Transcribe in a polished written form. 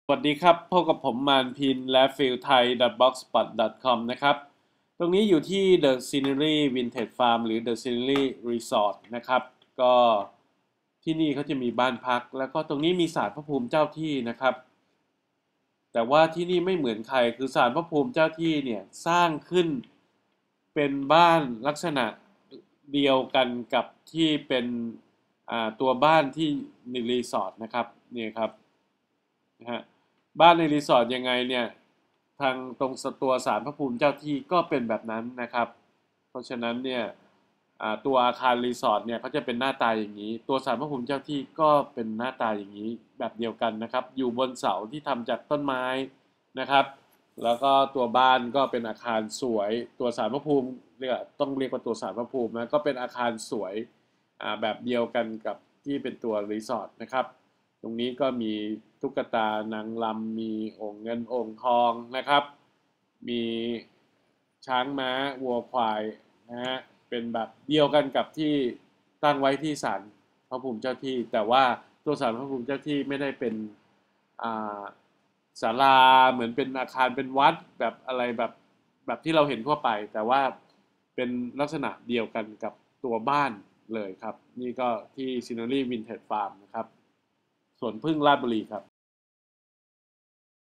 สวัสดีครับพบกับผมมานพินและฟิลไทย .blogspot.com นะครับตรงนี้อยู่ที่ The Scenery Vintage Farm หรือ The Scenery Resort นะครับก็ที่นี่เขาจะมีบ้านพักแล้วก็ตรงนี้มีศาลพระภูมิเจ้าที่นะครับแต่ว่าที่นี่ไม่เหมือนใครคือศาลพระภูมิเจ้าที่เนี่ยสร้างขึ้นเป็นบ้านลักษณะเดียวกันกับที่เป็นตัวบ้านที่ในรีสอร์ทนะครับเนี่ยครับ นะฮะบ้านในรีสอร์ทยังไงเนี่ยทางตรงตัวศาลพระภูมิเจ้าที่ก็เป็นแบบนั้นนะครับเพราะฉะนั้นเนี่ยตัวอาคารรีสอร์ทเนี่ยเขาจะเป็นหน้าตาอย่างนี้ตัวศาลพระภูมิเจ้าที่ก็เป็นหน้าตาอย่างนี้แบบเดียวกันนะครับอยู่บนเสาที่ทำจากต้นไม้นะครับแล้วก็ตัวบ้านก็เป็นอาคารสวยตัวศาลพระภูมิเรียกต้องเรียกว่าตัวศาลพระภูมินะก็เป็นอาคารสวยแบบเดียวกันกับที่เป็นตัวรีสอร์ทนะครับ ตรงนี้ก็มีตุ๊กตานางรำมีองค์เงินองค์ทองนะครับมีช้างม้าวัวควายนะฮะเป็นแบบเดียวกันกับที่ตั้งไว้ที่ศาลพระภูมิเจ้าที่แต่ว่าตัวศาลพระภูมิเจ้าที่ไม่ได้เป็นอ่าศาลาเหมือนเป็นอาคารเป็นวัดแบบอะไรแบบที่เราเห็นทั่วไปแต่ว่าเป็นลักษณะเดียวกันกับตัวบ้านเลยครับนี่ก็ที่ Scenery Vintage Farm นะครับ สวนพึ่งราชบุรีครับ